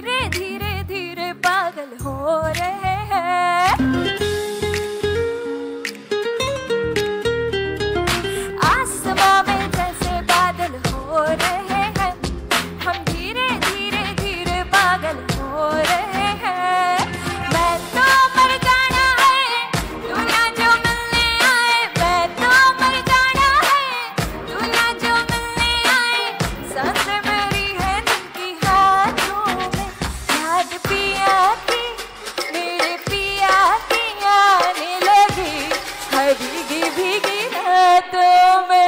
धीरे धीरे धीरे पागल हो रहे हैं। आसमां में जैसे बादल हो रहे हैं, हम धीरे धीरे धीरे पागल हो रहे हैं। मैं तो मर जाना है दुनिया जो मिलने आए, मैं तो मर जाना है दुनिया जो मिलने आए। सांसें मेरी है जिनकी हाथों में, याद पिया की मेरे पिया की आने लगी हर भीगी भीगी रातों में।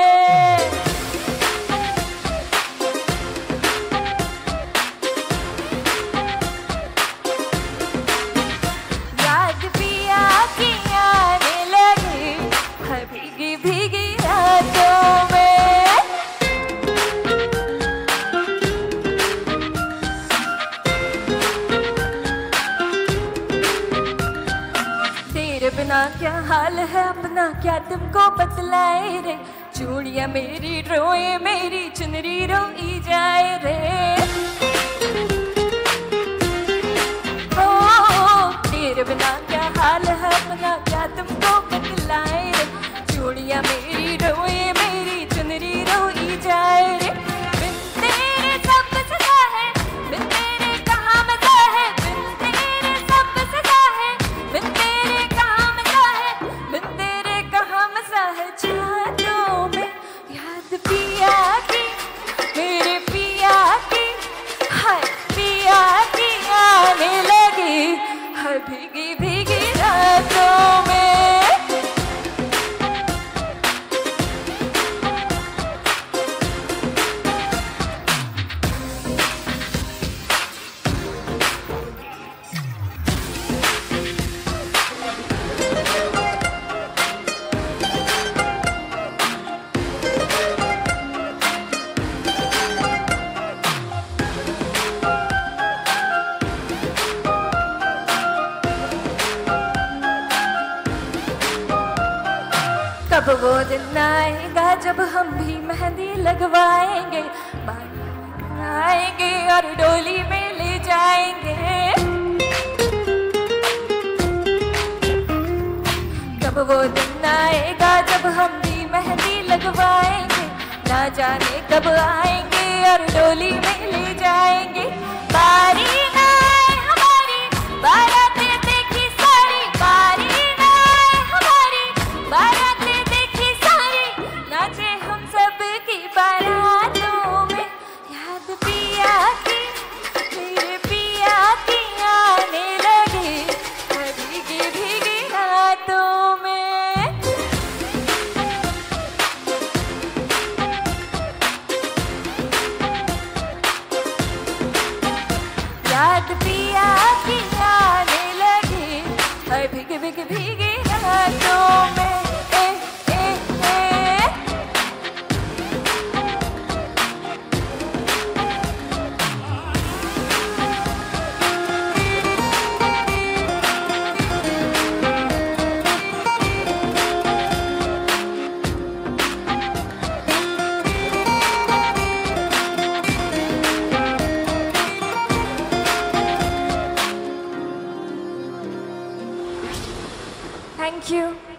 याद पिया की आने लगी हर भीगी भीगी रातों में। तेरे बिना क्या हाल है अपना, क्या तुमको बतलाए रे। चूड़ियां मेरी रोए, मेरी चुनरी रोई जाए रे। ओ तेरे बिना क्या हाल है अपना, क्या तुमको बतलाए रे। चूड़ियां मेरी रोए, मेरी चुनरी रोई जाए रे। बिन तेरे सब सजा है, बिन तेरे कहाँ मजा है। बिन तेरे सब सजा है, बिन तेरे कहाँ मजा है। बिन तेरे कहाँ मजा है। चाहतों में याद पिया की मेरे पिया की, हाय पिया की आने लगी हर भीगी भीगी रातों में। कब वो दिन आएगा जब हम भी मेहंदी लगवाएंगे, बारात आएंगे और डोली में ले जाएंगे। कब वो दिन आएगा जब हम भी मेहंदी लगवाएंगे, ना जाने कब आएंगे और डोली में ले जाएंगे। बारी ना आए हमारी बारातें देखी सारी, बारी ना आए हमारी बारातें देखी सारी। नाचे हम सब की बारातों में, याद पिया की मेरे पिया की आने लगी हर भीगी भीगी रातों में। याद पिया की आने लगी हर भीगी भीगी भीगी रातों में। Thank you.